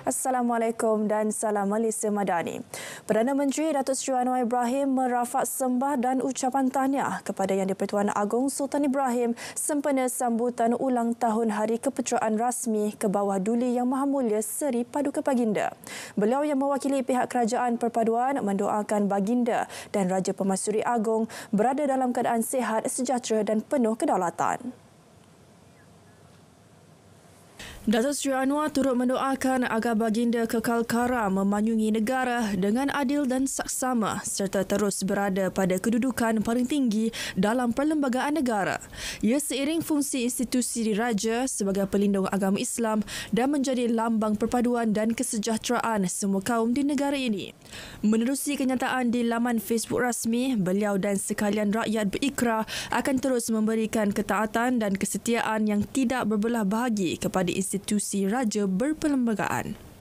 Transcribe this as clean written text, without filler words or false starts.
Assalamualaikum dan salam Malaysia Madani. Perdana Menteri Datuk Seri Anwar Ibrahim merafak sembah dan ucapan tahniah kepada Yang di-Pertuan Agong Sultan Ibrahim sempena sambutan ulang tahun Hari Kepeteraan Rasmi ke bawah Duli Yang Maha Mulia Seri Paduka Baginda. Beliau yang mewakili pihak Kerajaan Perpaduan mendoakan Baginda dan Raja Pemaisuri Agong berada dalam keadaan sihat, sejahtera dan penuh kedaulatan. Datuk Seri Anwar turut mendoakan agar Baginda kekal kara memanyungi negara dengan adil dan saksama serta terus berada pada kedudukan paling tinggi dalam perlembagaan negara. Ia seiring fungsi institusi diraja sebagai pelindung agama Islam dan menjadi lambang perpaduan dan kesejahteraan semua kaum di negara ini. Menerusi kenyataan di laman Facebook rasmi, beliau dan sekalian rakyat berikrar akan terus memberikan ketaatan dan kesetiaan yang tidak berbelah bahagi kepada institusi raja berperlembagaan.